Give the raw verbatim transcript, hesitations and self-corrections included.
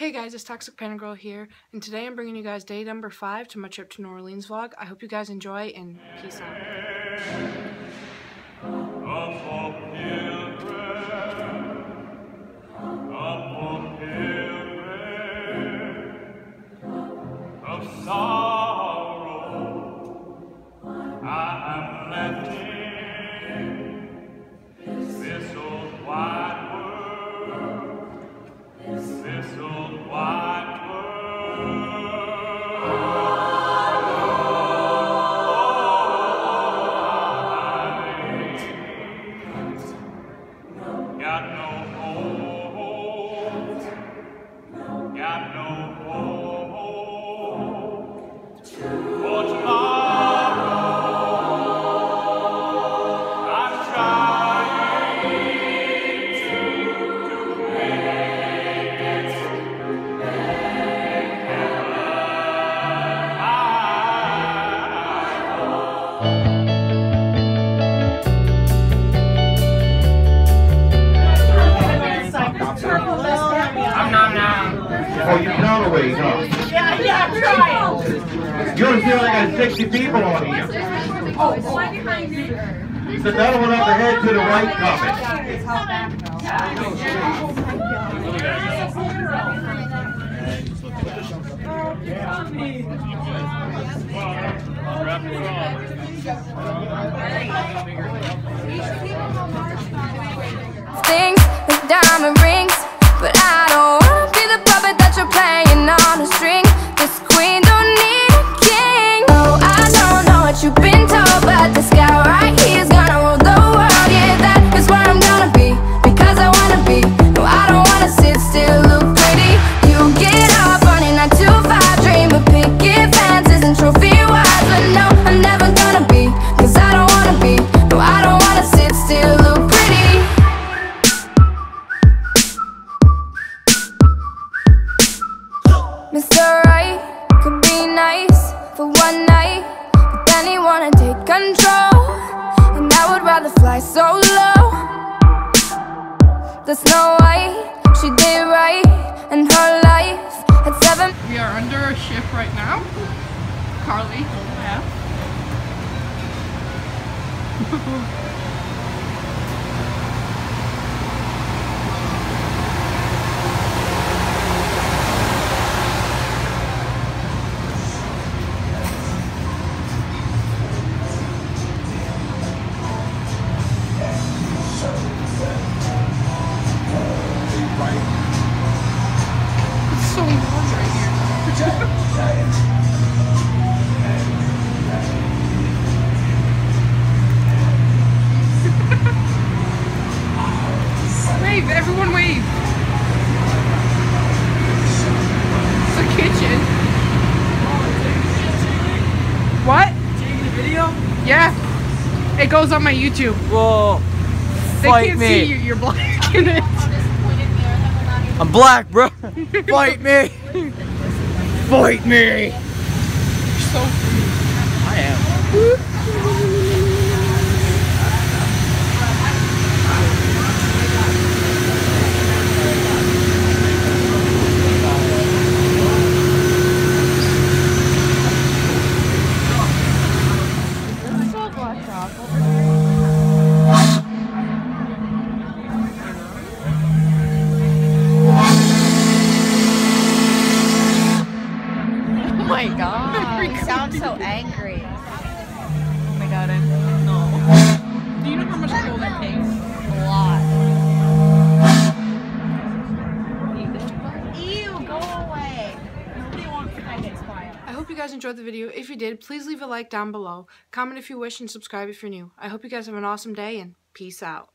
Hey guys, it's Toxic Panda Girl here, and today I'm bringing you guys day number five to my trip to New Orleans vlog. I hope you guys enjoy, and peace out. Oh, you counterweight, huh? Yeah, yeah, I'm trying. You only feel like I got sixty people on here. Oh, one behind me. So that one up ahead to the right coming. Things with diamond rings, but I don't wanna be the puppet that you're playing on a string. This queen don't need a king. Oh, I don't know what you've been told, but this guy right here is gonna rule the world. Yeah, that is where I'm gonna be, because I wanna be. No, I don't wanna sit still, look pretty. You get up on your nine to five dream of picket fences and trophy wives, but no, I'm never gonna be, cause I don't wanna be. No, I don't wanna sit still, look pretty. Mister Right could be nice for one night, but then he wanna take control, and I would rather fly solo. The Snow White, she did right in her life at seven. We are under a ship right now. Carly, yeah. It's so warm right here. Wave, everyone wave. It's a kitchen. What? Taking the video? Yeah. It goes on my YouTube. Whoa. They Fight can't me. see you, you're black in it. I'm black, bro. Fight me. Fight me. You're so I am. Oh my god, you sound so angry. Oh my god, I know. Do you know how much coal that takes? A lot. Ew, go away. Nobody wants to find it quiet. I hope you guys enjoyed the video. If you did, please leave a like down below. Comment if you wish and subscribe if you're new. I hope you guys have an awesome day and peace out.